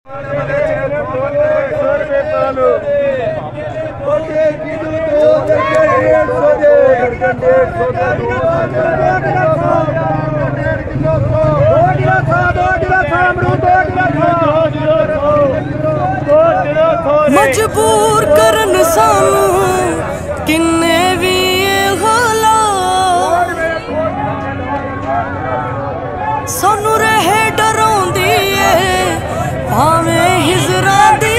मजबूर करन सानू किन्ने भी हालात सानू रहे डराउंदी है भावें हिजरा दी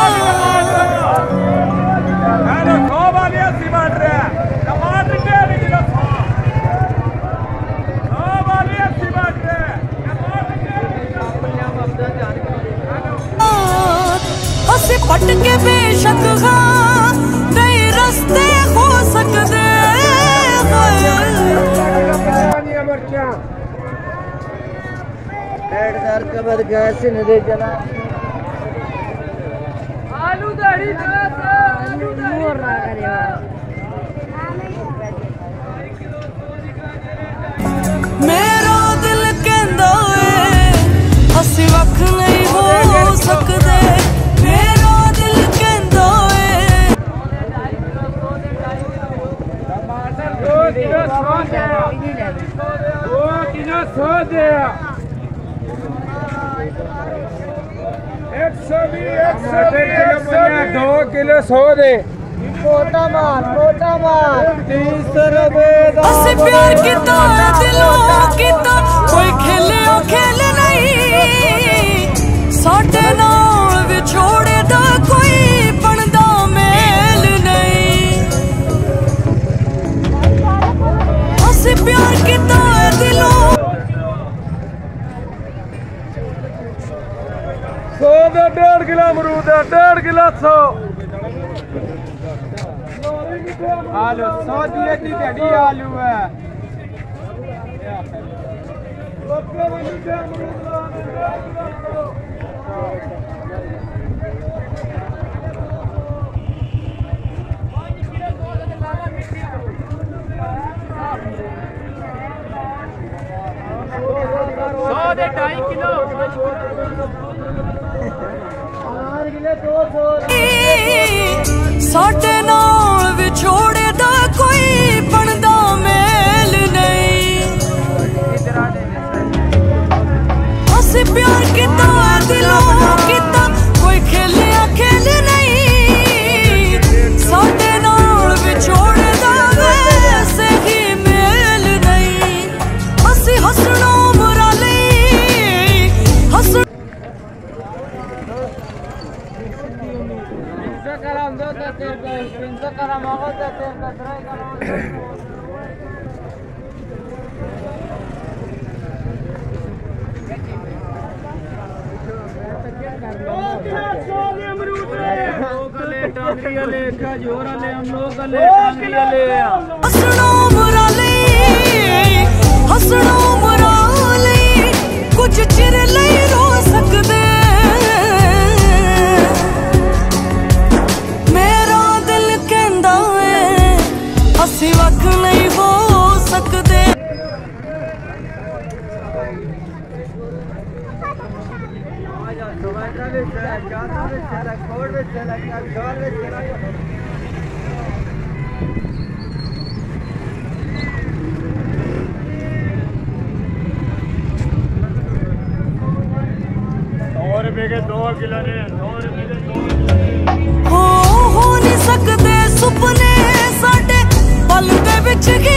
पट के बेशक कई रस्ते हो सकते कबर गैस नहीं चला आलू दाढ़ी मेरा दिल कहंदा है असी वख नहीं हो सकते दो किलो 100 दे मोटा मार 30 रुपए प्यार किता दिलों किता कोई खेले खेल नहीं साडे नाल विछोड़े दा कोई बनदा मेल नहीं असी प्यार किता दिलों 100 दे 1.5 किलो अमरूद है 1.5 किलो 100 आलू 100 दी ढड़ी आलू है साडे नाल विछोड़े दा कोई बनदा मेल नहीं असी प्यार किता दिलों किता कोई खेलिया खेल नहीं साडे नाल विछोड़े दा वैसे ही मेल नहीं असी हसना मुराले हस हसना मुराले कुछ चिर ले रो सकदे मेरा दिल कहंदा है असी वख नहीं हो सकते हो नहीं सकते सुपने साडे पल दे विच